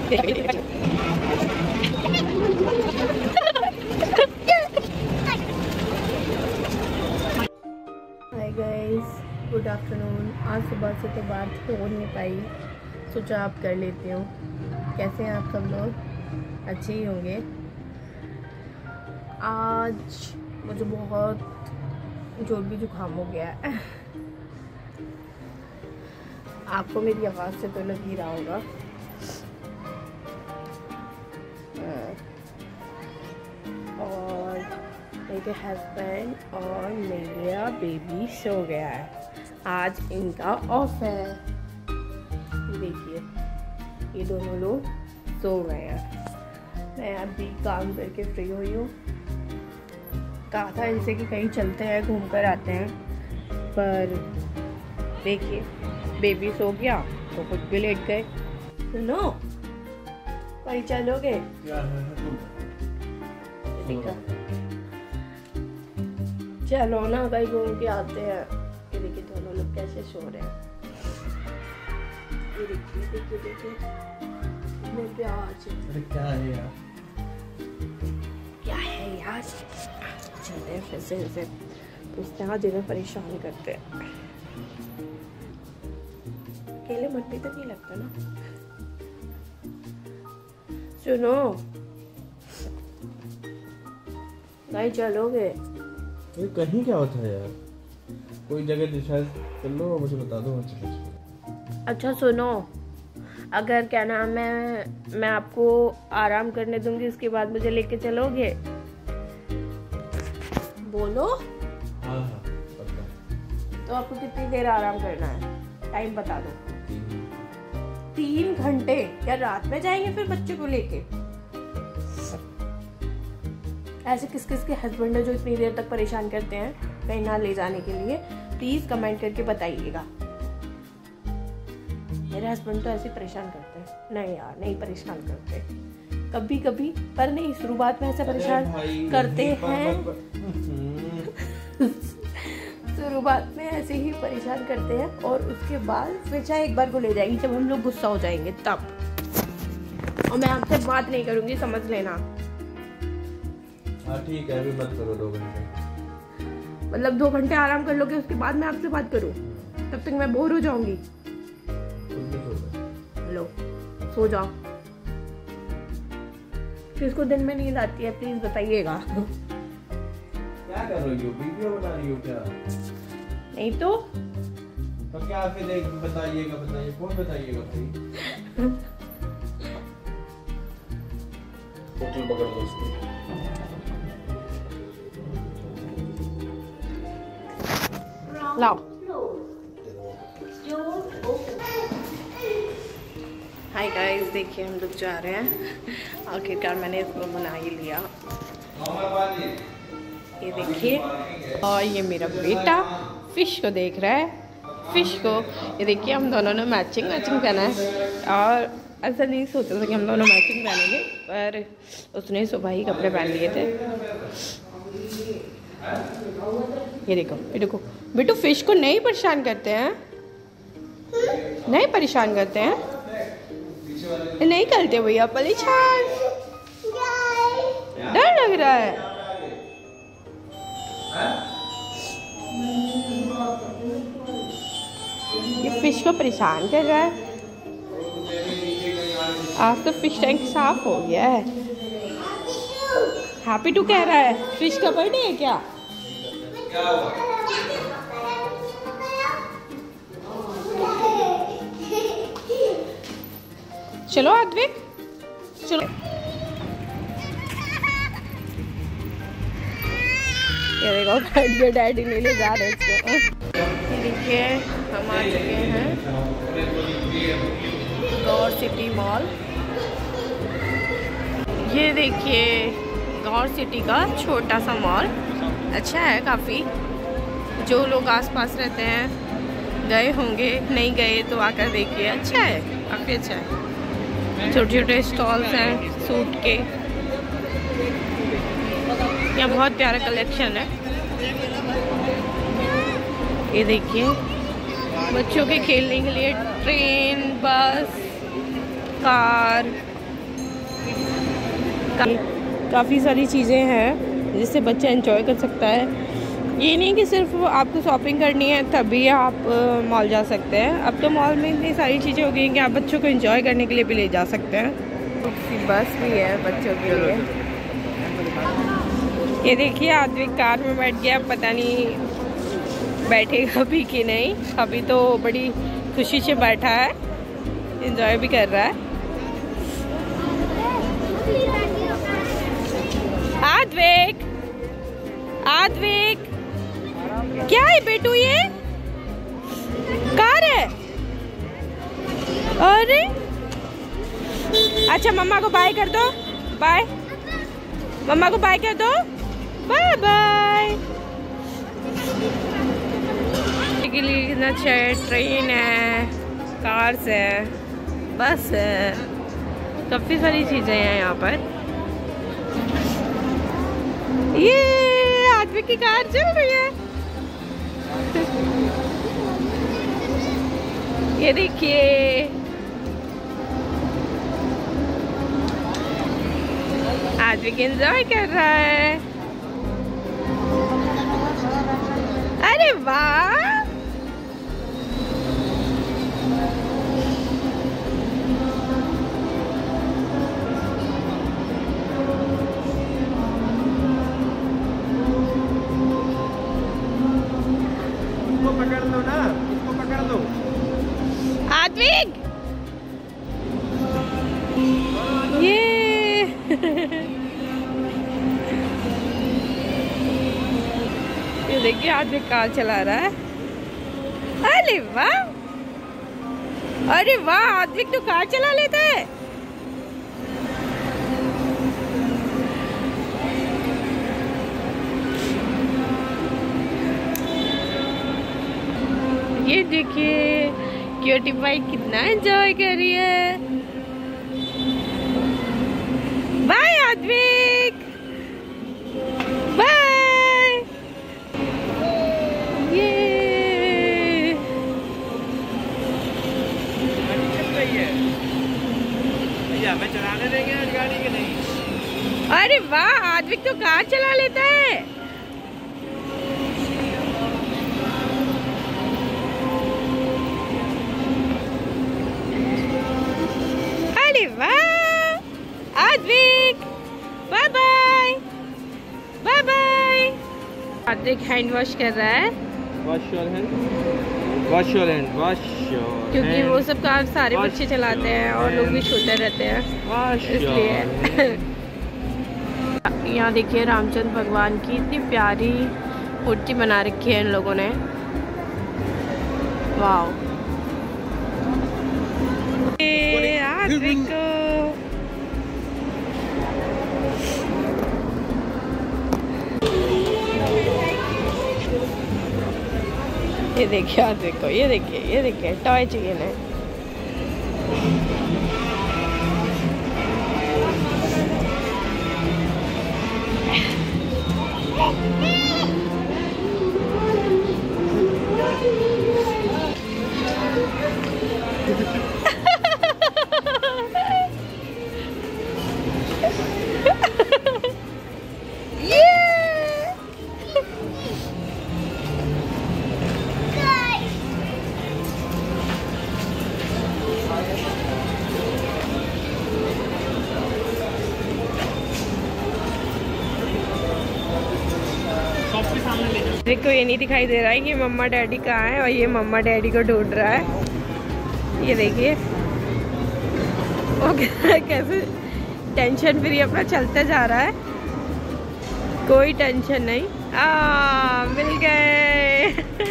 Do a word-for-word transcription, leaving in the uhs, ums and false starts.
Hi guys, good afternoon. आज सुबह से तो बात हो नहीं पाई, सोचा आप कर लेती हूँ। कैसे हैं आप सब लोग? अच्छे ही होंगे। आज मुझे बहुत जोर भी जुकाम हो गया है। आपको मेरी आवाज़ से तो लग ही रहा होगा। और मेरे हस्बैंड और मेरा बेबी सो गया है। आज इनका ऑफ है। देखिए, ये दोनों लोग सो गए हैं। मैं अभी काम करके फ्री हुई हूँ। कहा था इनसे कि कहीं चलते हैं, घूम कर आते हैं, पर देखिए बेबी सो गया तो कुछ भी लेट गए। सुनो, कहीं चलोगे? चलो ना, कहीं घूम के आते हैं। ये देखिए दोनों लोग कैसे सो रहे हैं। ये देखिए देखिए देखिए मैं प्याज। अरे क्या है यार, क्या है यार? चलते हैं फिर से इनसे पूछते हैं, जिन्हें परेशान करते हैं। अकेले मन भी तो नहीं लगता ना। सुनो, कहीं चलोगे? ये कहीं क्या होता है यार? कोई जगह डिसाइड कर लो, मुझे बता दो। अच्छा सुनो, अगर क्या नाम है, मैं आपको आराम करने दूंगी, उसके बाद मुझे लेके चलोगे? बोलो। हाँ हाँ पता। तो आपको कितनी देर आराम करना है? टाइम बता दो। तीन घंटे? क्या रात में जाएंगे फिर बच्चे को लेके? ऐसे किस किस के हस्बैंड है जो इतनी देर तक परेशान करते हैं कहीं ना ले जाने के लिए? प्लीज कमेंट करके बताइएगा। मेरे हस्बैंड तो ऐसे परेशान करते हैं। नहीं यार, नहीं परेशान करते, कभी कभी, पर नहीं, शुरुआत में ऐसे परेशान करते हैं। शुरुआत में ऐसे ही परेशान करते हैं और उसके बाद फिर चाहे एक बार को ले जाएंगे जब हम लोग गुस्सा हो जाएंगे तब। और मैं आपसे बात नहीं करूंगी, समझ लेना। हाँ ठीक है, अभी मत करो दो घंटे। मतलब दो घंटे आराम कर लोगे, उसके बाद मैं आपसे बात करूं? तब तक मैं बोर हो जाऊंगी। लो, सो जाओ। किसको दिन में नींद आती है, प्लीज बताइएगा। क्या कर रही हो? वीडियो बना रही हो क्या? नहीं तो तो क्या फिर एक बताइएगा, बताइए, कौन बताइएगा भाई? बोतल पकड़ लो उसको। लाओ। हाय गाइस, देखिए हम लोग जा रहे हैं। आखिरकार मैंने इसको बना ही लिया। ये देखिए, और ये मेरा बेटा फिश को देख रहा है। फिश को ये देखिए, हम दोनों ने मैचिंग मैचिंग पहना है। और ऐसा नहीं सोचा था कि हम दोनों मैचिंग पहनेंगे, पर उसने सुबह ही कपड़े पहन लिए थे। ये देखो, ये देखो बेटू, फिश को नहीं परेशान करते हैं, नहीं परेशान करते हैं, नहीं करते भैया परेशान। डर लग रहा है। ये फिश को परेशान कर रहा है। आज तो फिश टैंक साफ हो गया है। हैप्पी टू कह रहा है। फिश का बर्थडे है क्या? चलो आद्विक, चलो। ये देखो, डैडी ले ले जा रहे इसको। ये देखिए, हम आ चुके हैं गौर सिटी मॉल। ये देखिए गौर सिटी का छोटा सा मॉल, अच्छा है काफ़ी। जो लोग आसपास रहते हैं गए होंगे, नहीं गए तो आकर देखिए, अच्छा है, काफ़ी अच्छा है। छोटे छोटे स्टॉल्स हैं सूट के। यहाँ बहुत प्यारा कलेक्शन है। ये देखिए, बच्चों के खेलने के लिए ट्रेन, बस, कार, काफ़ी सारी चीज़ें हैं जिससे बच्चा एंजॉय कर सकता है। ये नहीं कि सिर्फ आपको शॉपिंग करनी है तभी आप मॉल जा सकते हैं। अब तो मॉल में इतनी सारी चीज़ें हो गई हैं कि आप बच्चों को एंजॉय करने के लिए भी ले जा सकते हैं। बस भी है बच्चों के लिए। ये देखिए आदमी कार में बैठ गया, पता नहीं बैठेगा भी कि नहीं। अभी तो बड़ी खुशी से बैठा है, एंजॉय भी कर रहा है। आद्विक, आद्विक क्या है बेटू, ये कार है? अरे अच्छा, मम्मा को बाय कर दो, बाय। मम्मा को बाय कर दो, बाय बाय। के लिए कितना अच्छा है, ट्रेन है, कार्स है, बस है, काफ़ी सारी चीज़ें हैं यहाँ पर। ये आदमी की कार चल रही है। ये देखिए, आदमी एंजॉय कर रहा है। अरे वाह, पकड़ दो ना, इसको पकड़ दो। आद्विक, ये ये देखिए आद्विक कार चला रहा है। अरे वाह, अरे वाह, आद्विक तो कार चला लेता है। ये देखिए क्यूटी पाई कितना एंजॉय कर रही है। Bye Advik, bye. ये भैया मैं चलाने देंगे आज गाड़ी के नहीं। अरे वाह, आद्विक तो कार चला लेता है। वाह Advik, bye bye, bye bye. Advik hand wash कर रहा है। Wash your hand, wash your hand, wash your. क्योंकि वो सब कार सारे बच्चे चलाते हैं और लोग भी छूते रहते हैं, इसलिए। यहाँ देखिए रामचंद्र भगवान की इतनी प्यारी मूर्ति बना रखी है इन लोगों ने। वाह, आद्विक को ये देखिए, आद्विक को ये देखिए, ये देखिए टॉय चिकन है। को ये नहीं दिखाई दे रहा है कि मम्मा डैडी कहाँ है, और ये मम्मा डैडी को ढूंढ रहा है। ये देखिए वो कैसे टेंशन फ्री अपना चलते जा रहा है, कोई टेंशन नहीं। आ मिल गए।